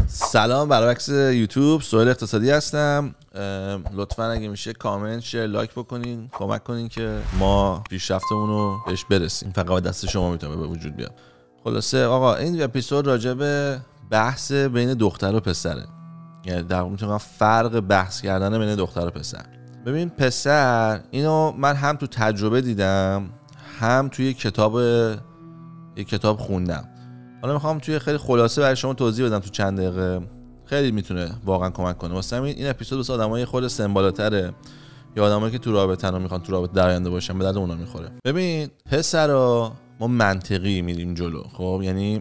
سلام، برعکس یوتیوب سهیل اقتصادی هستم. لطفا اگه میشه کامنت، شیر، لایک بکنین، کمک کنین که ما پیشرفتمون رو بهش برسیم. فقط دست شما میتونه به وجود بیاد. خلاصه آقا این اپیزود راجع به بحث بین دختر و پسره، یعنی در واقع میتونم فرق بحث کردن بین دختر و پسر. ببین پسر، اینو من هم تو تجربه دیدم هم توی کتاب خوندم. حالا میخوام توی خیلی خلاصه برای شما توضیح بدم تو چند دقیقه، خیلی میتونه واقعا کمک کنه. واسه همین این اپیزود واسه آدمای خود سمبالاتره یا آدمایی که تو رابطن و میخوان تو رابطه درآینده باشن، به درد اونا میخوره. ببین پسرا ما منطقی میریم جلو، خب یعنی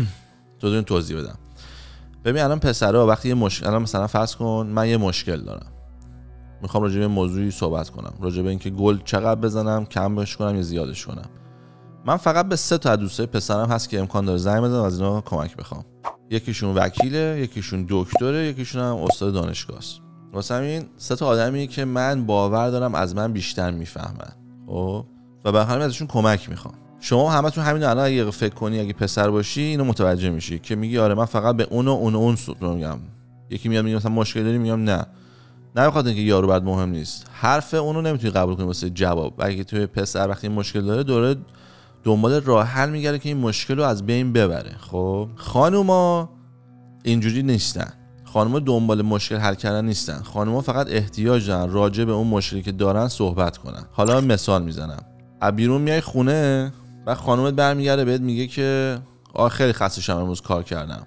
تو توضیح بدم. ببین الان پسرا وقتی یه مشکل، الان مثلا فرض کن من یه مشکل دارم، میخوام راجع به موضوعی صحبت کنم، راجع به اینکه گل چقدر بزنم، کمش کنم یا زیادش کنم. من فقط به 3 تا از دوستای پسرم هست که امکان داره زنگ بزنم از اینا کمک بخوام. یکیشون وکیله، یکیشون دکتره، یکیشون هم استاد دانشگاه است. واسه همین 3 تا آدمی که من باور دارم از من بیشتر میفهمن، خب و به همین ازشون کمک میخوام. شما همتون همین الان اگه فکر کنی اگه پسر باشی اینو متوجه میشی که میگی آره من فقط به اون میگم. یکی میاد میگه مثلا مشکل داری، میگم نه بخاطر اینکه یارو بعد مهم نیست. حرف اونو نمیتونی قبول کنی واسه جواب. اگه توی پسر وقتی مشکل داره دنبال راه حل میگره که این مشکل رو از بین ببره. خب خانوما اینجوری نیستن. خانوما دنبال مشکل حل کردن نیستن. خانوما فقط احتیاج دارن راجع به اون مشکلی که دارن صحبت کنن. حالا مثال میزنم. از بیرون میای خونه و خانومت برمیگره بهت میگه که خیلی خسته شدم امروز کار کردم.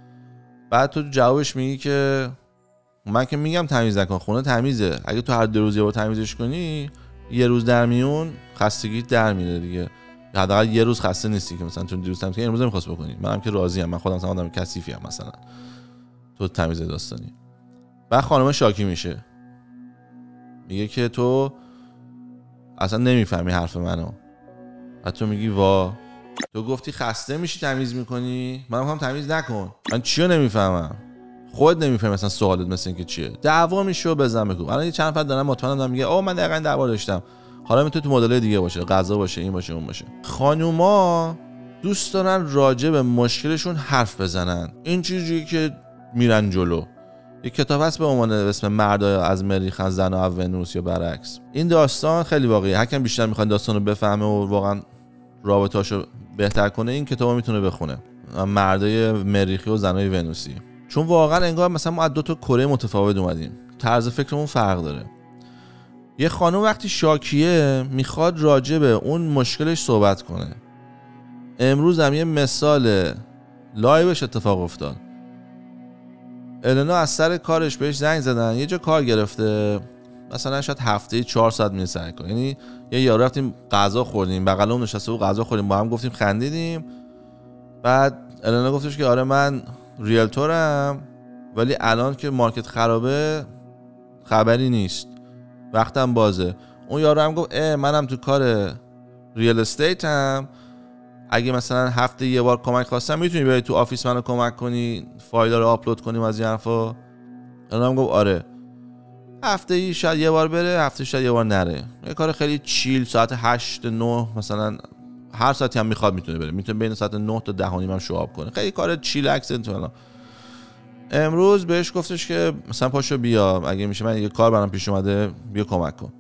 بعد تو جوابش میگی که من که میگم تمیز نکن، خونه تمیزه. اگه تو هر 2 روز یه بار تمیزش کنی، یه روز در میون خستگی در میره دیگه. حداقل یه روز خسته نیستی که مثلا تو دیروز تمیز کردی امروز نمیخواست بکنی. منم که راضیم، من خودم مثلا آدم کثیفی ام، مثلا تو تمیز داستانی. بعد خانم شاکی میشه، میگه که تو اصلا نمیفهمی حرف منو. بعد تو میگی وا تو گفتی خسته میشی تمیز میکنی، من میگم تمیز نکن. من چیو نمیفهمم؟ خودت نمیفهمی مثلا سوالت مثلا اینکه چیه. دعوا میشه و بزن بگو. الان چند نفر دارن مطمئنم دارن میگه من دقیقاً دعوا داشتم. حالا میتونه تو مدل دیگه باشه، غذا باشه، این باشه، اون باشه. خانوما دوست دارن راجع به مشکلشون حرف بزنن. این چیزی که میرن جلو. یک کتاب هست به اسم مردا از مریخ، زنا از ونوس یا برعکس. این داستان خیلی واقعیه. هر کم بیشتر میخواد داستانو بفهمه و واقعا رابطه‌اشو بهتر کنه، این کتابو میتونه بخونه. مردای مریخی و زنای ونوسی. چون واقعا انگار مثلا ما از 2 تا کره متفاوت اومدیم. طرز فکرمون فرق داره. یه خانم وقتی شاکیه میخواد راجع به اون مشکلش صحبت کنه. امروز هم یه مثال لایوش اتفاق افتاد. النا از سر کارش بهش زنگ زدن، یه جا کار گرفته، مثلا شاید هفته 4 ساعت میره سر کار. یعنی یه یارو رفتیم غذا خوردیم، بغلمون نشسته و غذا خوردیم، با هم گفتیم خندیدیم. بعد النا گفتش که آره من ریلتورم ولی الان که مارکت خرابه خبری نیست، وقتم بازه. اون یارو هم گفت منم تو کار ریل استیتم، اگه مثلا هفته یه بار کمک خواستم میتونی بیای تو آفیس منو کمک کنی فایل رو آپلود کنیم از این حرفا. اون هم گفت آره. هفته ای شاید یه بار بره، هفته شاید یه بار نره. یه کار خیلی چیل، ساعت 8 9 مثلا هر ساعتی هم میخواد میتونه بره، میتونه بین ساعت 9 تا 10 هم شواب کنه. خیلی کار چیل اکسنت فلان. امروز بهش گفتش که مثلا پاشو بیا، اگه میشه من یه کار برام پیش اومده بیا کمک کن.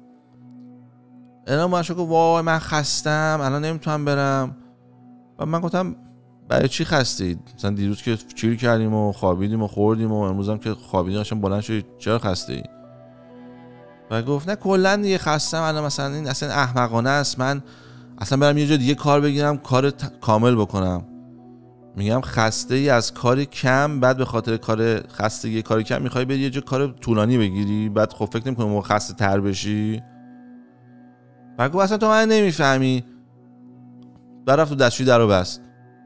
اینا من شو گفت وای من خستم الان نمیتونم برم. و من گفتم برای چی خستید؟ مثلا دیروز که چیل کردیم و خوابیدیم و خوردیم و امروز هم که خوابیدیم قشنگ بلند شدی، چرا خسته؟ و گفت نه کلا دیگه خستم الان، مثلا این اصلا احمقانه است من اصلا برم یه جا دیگه کار بگیرم کار کامل بکنم. میگم خسته ای از کار کم، بعد به خاطر کار خستگی کار کم میخوای بری یه جا کار طولانی بگیری، بعد خب فکر نمی‌کنی موقع خسته تر بشی. بعد گفت اصلا تو من نمیفهمی. بعد رفت تو دستشویی درو بست.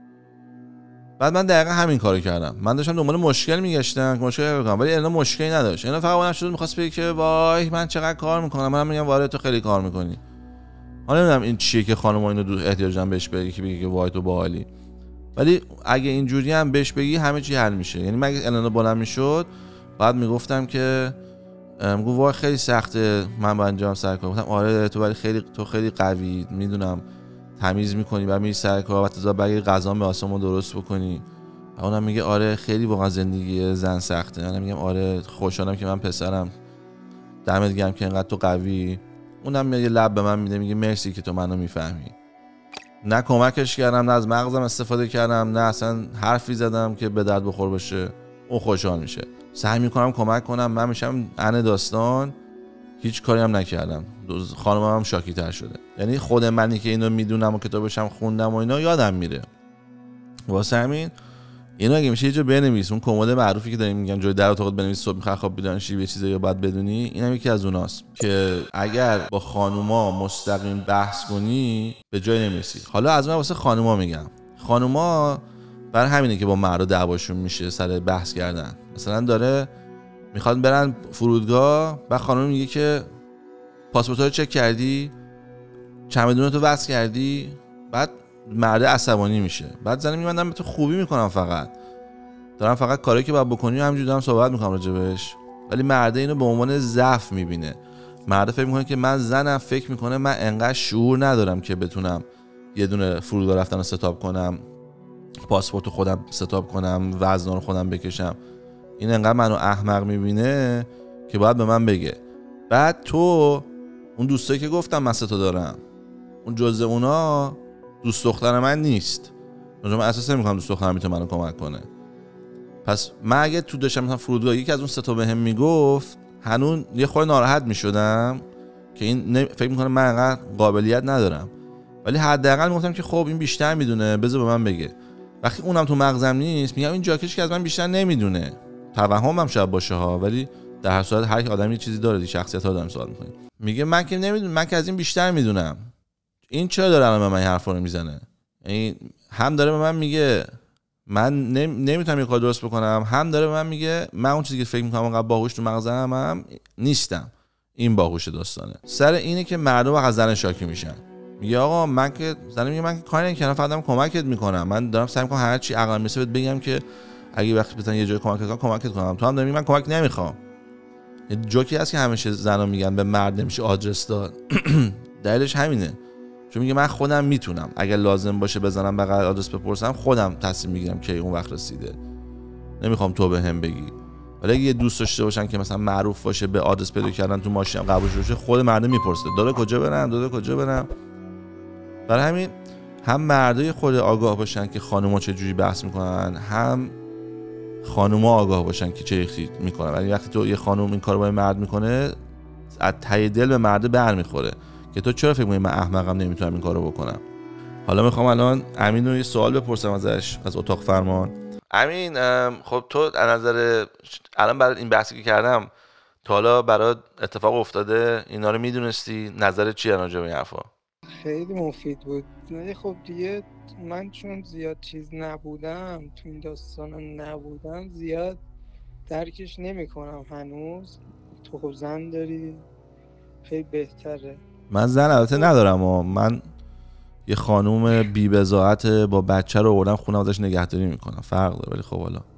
بعد من دقیقا همین کارو کردم. من داشتم دنبال مشکل میگشتم که مشکل بکنم، ولی اینا مشکلی نداشت. اینا فقط اون شد می‌خواست بگه که وای من چقدر کار میکنم. منم میگم واره تو خیلی کار میکنی. حالا نمیدونم این چیه که خانم‌ها اینو احتیاج دارن بهش بگی که بگه که وای تو باحالی. ولی اگه اینجوری هم بهش بگی همه چی حل میشه. یعنی من اگه الان بلند میشد بعد میگفتم که میگم وای خیلی سخته من با انجام سر کار. گفتم آره تو ولی خیلی قوی، میدونم تمیز میکنی بعد میری سر کار، بعد تا بقیه غذا به آسمون درست بکنی، و اونم میگه آره خیلی واقعا زندگی زن سخته. منم میگم آره خوشحالم که من پسرم، دمت گرم که اینقدر تو قوی. اونم یه لب به من میده میگه مرسی که تو منو میفهمی. نه کمکش کردم، نه از مغزم استفاده کردم، نه اصلا حرفی زدم که به درد بخور باشه. اون خوشحال میشه. سعی میکنم کمک کنم، من میشم ان داستان، هیچ کاری هم نکردم. خانمم هم شاکی تر شده. یعنی خود منی که اینو میدونم و کتابش هم خوندم و اینا یادم میره. واسه همین اینو اگه میشه یه جا بنویس، اون کمد معروفی که داریم میگن جای در اتاقت بنویس صبح میخوای خواب بیدار شی یه چیزایی باید بدونی، اینم یکی از اوناست که اگر با خانوما مستقیم بحث کنی به جای نمیرسی. حالا از من واسه خانوما میگم، خانوما برای همینه که با مردا دعواشون میشه سر بحث کردن. مثلا داره میخواد برن فرودگاه، بعد خانم میگه که پاسپورت رو چک کردی، چمدونتو وصل کردی، بعد مرد عصبانی میشه. بعد زنه میگه من به تو خوبی میکنم، فقط دارم فقط کاری که باید بکنی و همینجوری دارم صحبت میکنم راجبش. ولی مرد اینو به عنوان ضعف میبینه. مرد فکر میکنه که من زنم، فکر میکنه من انقدر شعور ندارم که بتونم یه دونه فرودگاه رفتن رو ستاپ کنم، پاسپورت خودم ستاپ کنم، وزنا رو خودم بکشم. این انقدر منو احمق میبینه که باید به من بگه. بعد تو اون دوستایی که گفتم من 3 تا دارم، اون جزء اونا دوست دختر من نیست. من اساسا نمی‌خوام دوست دخترم میتونه منو کمک کنه. پس من اگه تو داشتم مثلا فرودگاه یکی از اون 3 تا بهم میگفت، هنوز یه خورده ناراحت میشدم که این فکر میکنه من انقدر قابلیت ندارم. ولی حداقل میگفتم که خب این بیشتر میدونه، بذار به من بگه. وقتی اونم تو مغزم نیست، میگم این جاکش که از من بیشتر نمیدونه. توهمم شاید باشه ها، ولی در هر صورت هر آدمی یه چیزی داره، شخصیت ها دارم سوال میکنه. میگه من که نمیدونم، من که از این بیشتر میدونم. این چرا داره الان به من این حرفا رو میزنه؟ یعنی هم داره به من میگه من نمیتونم یه کار درست بکنم، هم داره به من میگه من اون چیزی که فکر میکنم اونقدر باهوش تو مغزم هم نیستم. این باهوش داستانه. سر اینه که مردم از زن شاکی میشن. میگه آقا من که زن میگه من که کاری نمیکنم، فقط کمکت میکنم. من دارم سعی میکنم هر چی عقلم میرسه بهت بگم که اگه وقتی بتونم یه جای کمکت کنم. تو هم داری میگی من کمک نمیخوام. یه جوکی هست که همیشه زنا میگن به مرد نمیشه آدرس داد. دلیلش همینه. چون میگه من خودم میتونم اگر لازم باشه بزنم بغل آدرس بپرسم، خودم تصمیم میگیرم که اون وقت رسیده، نمیخوام تو بهم بگی. ولی اگه یه دوست داشته باشن که مثلا معروف باشه به آدرس پیدا کردن تو ماشین قبول باشه، خود مرد میپرسه داده کجا برم. برای همین هم مردای خود آگاه باشن که خانوما چه جوری بحث میکنن، هم خانوما آگاه باشن که چه ریختی میکنن. ولی وقتی تو یه خانوم این کارو با مرد میکنه، از ته دل به مرد برمیخوره که تو چرا فکر می‌کنی من احمقم نمیتونم این کارو بکنم. حالا میخوام الان امین رو یه سوال بپرسم ازش، از اتاق فرمان. امین، خب تو از نظر الان برای این بحثی که کردم تا حالا برات اتفاق افتاده؟ اینا رو میدونستی؟ نظرت چیه راجع به این حرفا؟ خیلی مفید بود. ولی خب دیگه من چون زیاد چیز نبودم تو این داستان، نبودم زیاد درکش نمی‌کنم هنوز. تو خب زن داری، خیلی بهتره. من زن البته ندارم و من یه خانوم بی بضاعت با بچه رو آوردم خونه ازش نگهداری میکنم، فرق داره. ولی خب حالا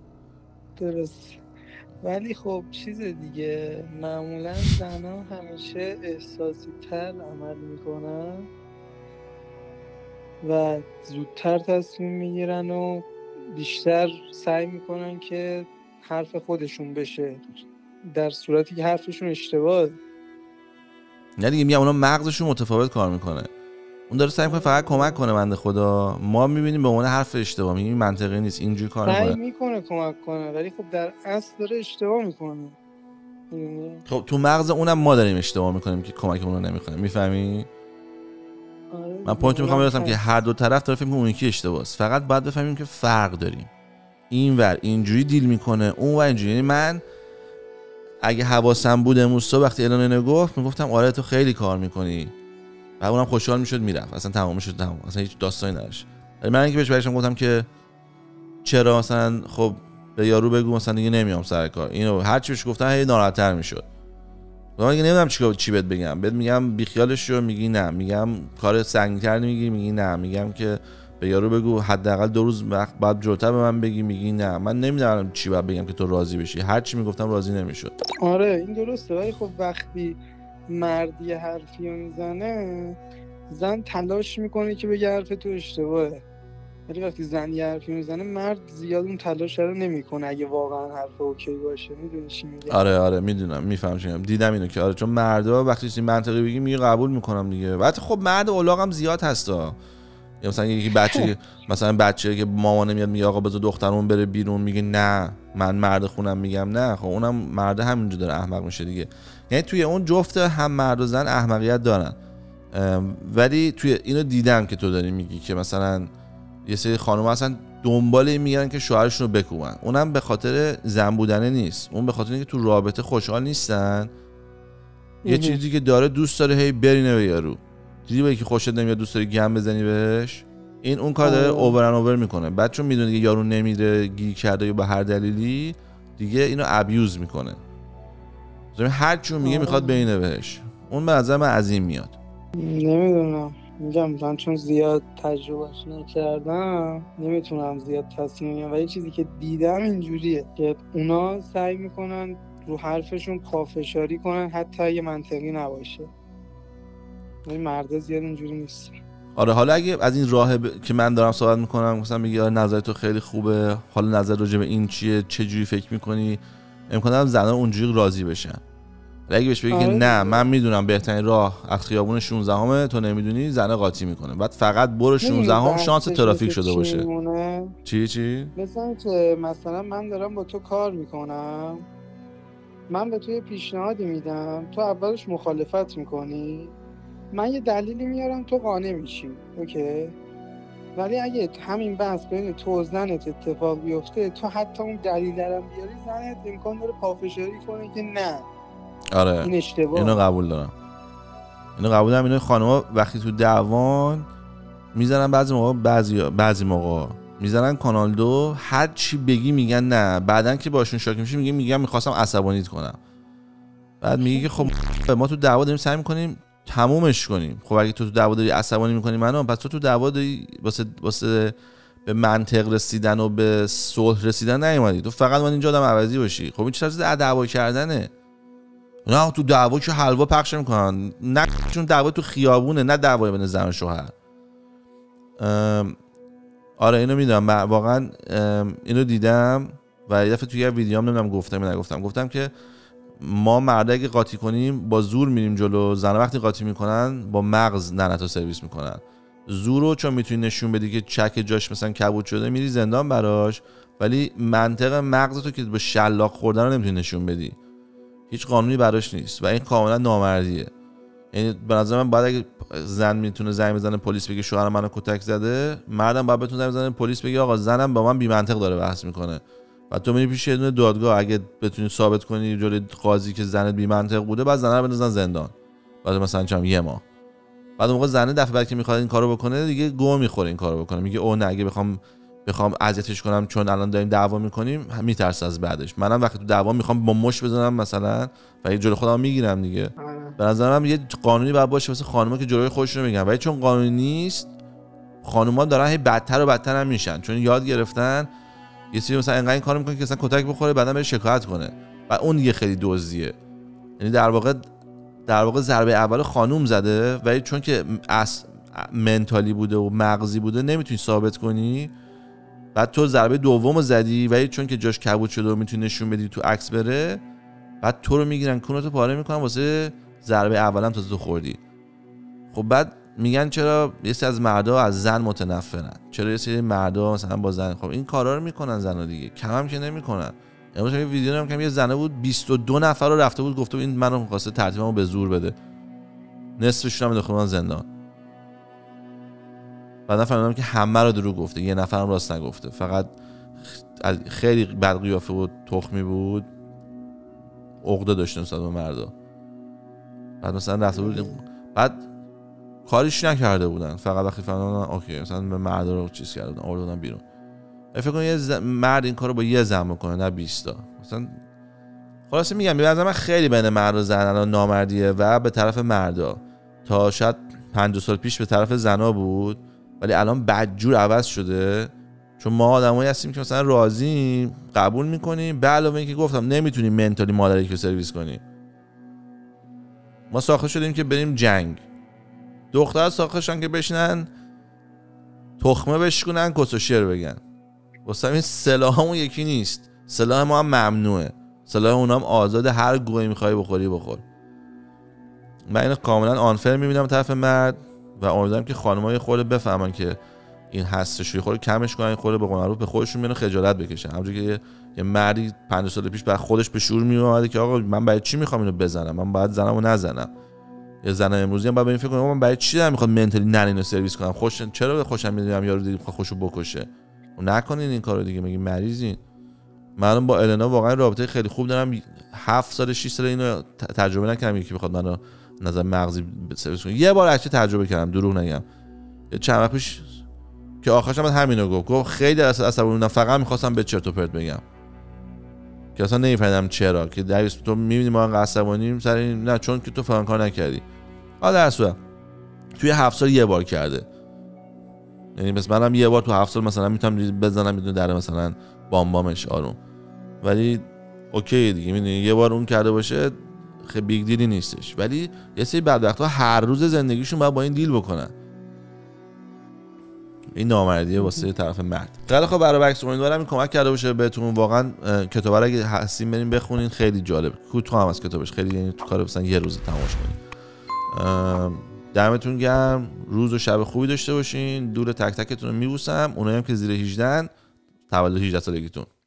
درست. ولی خب چیز دیگه، معمولا زنها همیشه احساسی تر عمل میکنن و زودتر تصمیم میگیرن و بیشتر سعی میکنن که حرف خودشون بشه، در صورتی که حرفشون اشتباهه. نه دیگه، میگم اونا مغزشون متفاوت کار میکنه. اون داره سعی میکنه فقط کمک کنه بنده خدا، ما میبینیم به عنوان حرف اشتباه، میگیم منطقی نیست، اینجوری کار سعی میکنه. میکنه کمک کنه ولی خب در اصل داره اشتباه میکنه. خب تو مغز اونم ما داریم اشتباه میکنیم که کمک اون رو نمیکنیم. میفهمی؟ من پوینتو میخوام برسم که هر دو طرف داره فکر میکنه اون یکی اشتباهه. فقط باید بفهمیم که فرق داریم. اینور اینجوری دیل میکنه، اونور اینجوری. یعنی من اگه حواسم بود امروز صبح وقتی اعلان اینو گفت، میگفتم آره تو خیلی کار میکنی، و اونم خوشحال میشد میرفت، اصلا تمام میشد، تمام، اصلا هیچ داستانی نداشت. ولی من اینکه بهش برگشتم گفتم که چرا مثلا خب به یارو بگو مثلا دیگه نمیام سر کار، اینو هر چی بهش گفتم هی ناراحت‌تر میشد. من دیگه نمیدونم چی بهت بگم. بهت میگم بی خیالش شو، میگی نه. میگم کار سنگین‌تر میگی نه. میگم که به یارو بگو حداقل 2 روز وقت بعد جلوتر به من بگی، میگی نه. من نمیدونم چی باید بگم که تو راضی بشی. هر چی میگفتم راضی نمیشد. آره این درسته. ولی خب وقتی مرد یه حرفی رو میزنه، زن تلاش میکنه که بگه حرف تو اشتباهه. ولی وقتی زن یه حرفی میزنه مرد زیاد اون تلاش رو نمیکنه اگه واقعا حرف اوکی باشه. میدونی چی میگم؟ آره میدونم، میفهمم چی میگم. دیدم اینو که آره، چون مردا وقتی چیزی منطقی بگی میگه قبول میکنم دیگه. البته خب مرد اولاغم زیاد هستا. یا مثلا یکی بچه مثلا بچه که مامانه میاد میگه آقا بذار دخترمون بره بیرون، میگه نه من مرد خونم میگم نه. خب اونم مرد همینجا داره احمق میشه دیگه. یعنی توی اون جفت هم مرد و زن احمقیت دارن. ولی توی اینو دیدم که تو داری میگی که مثلا یه سری خانم اصلا دنبال این میگن که شوهرشون رو بکوبن. اونم به خاطر زن بودنه نیست، اون به خاطر اینکه تو رابطه خوشحال نیستن. یه چیزی که داره دوست داره هی برینه به یارو. دیدی با یکی خوشت نمیاد دوست داری گم بزنی بهش، این اون کار داره اوور ان اوور میکنه. بعد چون میدونه دیگه یارو نمیره، گیر کرده یا به هر دلیلی دیگه اینو ابیوز میکنه. مثلا هر چی میگه میخواد برینه بهش. اون به نظر من از این میاد. نمیدونم، میگم من چون زیاد تجربهش نکردم نمیتونم زیاد تصمیم بگیرم، ولی چیزی که دیدم اینجوریه که اونا سعی میکنن رو حرفشون پافشاری کنن حتی اگه منطقی نباشه. این مردا زیاد اینجوری نیست. آره حالا اگه از این راه که من دارم صحبت میکنم مثلا میگی آره نظر تو خیلی خوبه، حالا نظر راجع به این چیه، چه جوری فکر میکنی، امکان داره زنا اونجوری راضی بشن. ولی اگه بهش بگی که نه من میدونم بهترین راه از خیابون 16 همه تو نمیدونی، زنه قاطی میکنه. بعد فقط برو 16 هم شانس ترافیک شده باشه. چی؟ مثلا که مثلا من دارم با تو کار میکنم، من به تو یه پیشنهادی میدم، تو اولش مخالفت میکنی، من یه دلیلی میارم تو قانع میشی، اوکی؟ ولی اگه همین بحث بین تو و زنت اتفاق بیفته، تو حتی اون دلیل رو بیاری، زنت امکان داره پافشاری کنه که نه آره این اشتباه. اینو قبول دارم. اینو خانم‌ها وقتی تو دعوان میزنن، بعضی موقع میزنن کانال 2، هر چی بگی میگن نه. بعدن که باشون شاکی میشی میگم میخواستم عصبانیت کنم. بعد میگه که خب ما تو دعوا داریم سعی میکنیم تمومش کنیم. خب اگه تو دعوا داری عصبانی میکنی منو، پس تو دعوا داری واسه به منطق رسیدن و به صلح رسیدن نیومدی، تو فقط من اینجا آدم عوضی باشی. خب این چه چیز دعوا کردنه؟ نه تو دعوا که حلوا پخش میکنن، نه چون دعوا تو خیابونه، نه دعوا بین زن و شوهر. آره اینو میدونم، واقعا اینو دیدم و یه دفعه توی یه ویدیوام نمیدونم گفتم که ما مردا اگه قاطی کنیم با زور میریم جلو، زنا وقتی قاطی میکنن با مغز ننتو سرویس میکنن. زورو چون میتونی نشون بدی که چک جاش مثلا کبود شده میری زندان براش، ولی منطق مغزتو که با شلاق خوردن رو نمیتونی نشون بدی، هیچ قانونی براش نیست و این کاملا نامردیه. یعنی به نظر من باید اگه زن میتونه زنگ بزنه پلیس بگه شوهر منو کتک زده، مردم باید بتونه زنگ بزنه پلیس بگه آقا زنم با من بی منطق داره بحث میکنه. و تو میری پیش یه دونه دادگاه، اگه بتونی ثابت کنی جلوی قاضی که زنت بی منطق بوده، بعد زنه رو بندازن زندان بعد مثلا چم یه ماه. بعد موقع زنه دفعه بعد که میخواد این کارو بکنه دیگه گو میخوره این کارو بکنه، میگه او نه اگه بخوام اذیتش کنم چون الان داریم دعوا میکنیم میترسه از بعدش. منم وقتی تو دعوا میخوام با مش بزنم مثلا و جلوی خودم میگیرم دیگه. به نظرم یه قانونی باید باشه واسه خانوما که جلوی خودشونو میگن، ولی چون قانونی نیست خانوما دارن هی بدتر و بدتر هم میشن، چون یاد گرفتن یه سری مثلا انقدر این کارو میکنه که اصلا کتک بخوره بعدن بره شکایت کنه و اون دیگه خیلی دزدیه. یعنی در واقع ضربه اول خانوم زده، ولی چون که منتالی بوده و مغزی بوده نمیتونی ثابت کنی، بعد تو ضربه دومو زدی ولی چون که جاش کبود شده و میتونی نشون بدی تو عکس بره، بعد تو رو میگیرن کونتو پاره میکنن واسه ضربه اولم تو خوردی. خب بعد میگن چرا یه سری از مردا از زن متنفرن، چرا یه سری مردا مثلا با زن، خب این کارا رو میکنن زنا دیگه، کم هم که نمیکنن. امروز یه ویدیو دیدم که یه زنه بود 22 نفر رو رفته بود گفته این منو خواسته ترتیبمو به زور بده، نصفشون هم انداختن زندان. بعدا فهمیدم که همه رو دروغ گفته، یه نفرم راست نگفته، فقط خیلی بد قیافه و تخمی بود، عقده داشتن نسبت به مردا. بعد مثلا رفته بود بعد کاریش نکرده بودن، فقط وقتی فهمیدن اوکی مثلا به مردا رو چیز کرده بودن آوردن بیرون. فکر کنم یه مرد این کارو با یه زن بکنه نه 20 تا مثلا. خلاصه میگم به نظر من خیلی بین مرد و زن الان نامردیه و به طرف مردا، تا شاید 50 سال پیش به طرف زنا بود، ولی الان بدجور عوض شده. چون ما آدمایی هستیم که مثلا راضیم قبول میکنیم، به علاوه اینکه گفتم نمیتونیم منتالی مادری که سرویس کنیم. ما ساخته شدیم که بریم جنگ، دخترها ساخته شدن که بشینن تخمه بشکنن، کس و شعر بگن. واسه این سلاحمون یکی نیست. سلاح ما هم ممنوعه، سلاح اونا هم آزاده، هر گویی میخوای بخوری بخور. من اینو کاملا آنفر میبینم طرف مرد و امیدوارم که خانم‌ها یه خورده بفهمن که این هستش، یه خورده کمش کنن، یه خورده به قول معروف به خودشون میونه خجالت بکشن. همونجوری که یه مردی 50 سال پیش بعد خودش به شعور میومده که آقا من برای چی میخوام اینو بزنم، من باید زنمو نزنم. یه زن امروزی هم باید به این فکر کنه من برای چی دارم میخوام منتالی اینو سرویس کنم، چرا خوشم میاد یارو دیگه خوشو بکشه. و نکنین این کارو دیگه، میگی مریضین. من با النا واقعا رابطه خیلی خوب دارم، 7 سال 6 سال اینو تجربه نکردم یکی بخواد منو نظر مغزی سرویس کنه. یه بار اکچولی تجربه کردم، دروغ نگم. چند وقت پیش که آخرش من همینو گفت خیلی عصبانی بودم، فقط می‌خواستم به چرت و پرت بگم که اصلا نمی‌فهمیدم چرا، که در تو می‌بینی ما انقدر عصبانیم سر این، نه چون که تو فلان کار نکردی. حالا در صورت توی 7 سال یه بار کرده، یعنی مثلا منم یه بار تو 7 سال مثلا میتونم بزنم میدون در مثلا بامبامش آروم، ولی اوکی دیگه. میدونی یه بار اون کرده باشه خیلی بیگ دیلی نیستش، ولی یه سری بدبخت‌ها هر روز زندگیشون باید با این دیل بکنن. این نامردیه واسه طرف مرد. خیلی خب برای بکس امیدوارم این کمک کرده باشه بهتون. واقعا کتاب رو اگه هستین بریم بخونین، خیلی جالب، کوتاه هم از کتابش، خیلی یعنی تو کار مثلا یه روز تمامش کنین. دمتون گرم، روز و شب خوبی داشته باشین. دور تک تکتون رو میبوسم، اونایی هم که زیر 18 تولد 18 سالگیتون.